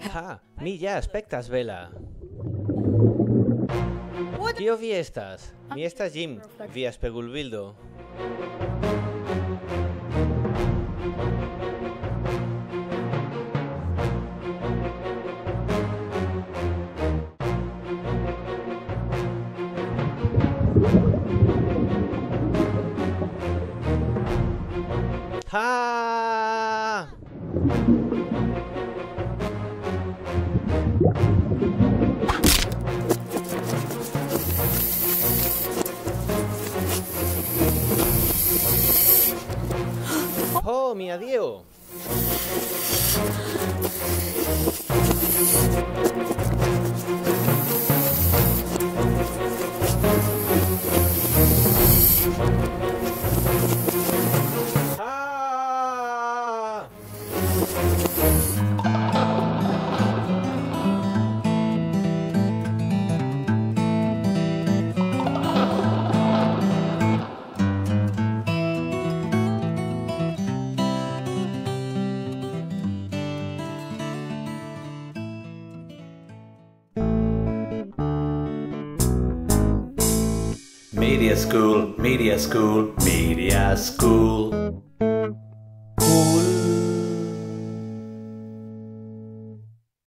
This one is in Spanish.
Ha, mi ja aspektas bela. Kio vi estas? Mi estas Jim, via spegulbildo. Ha! Oh, mia Dio! Ah! Media School, Media School, Media School.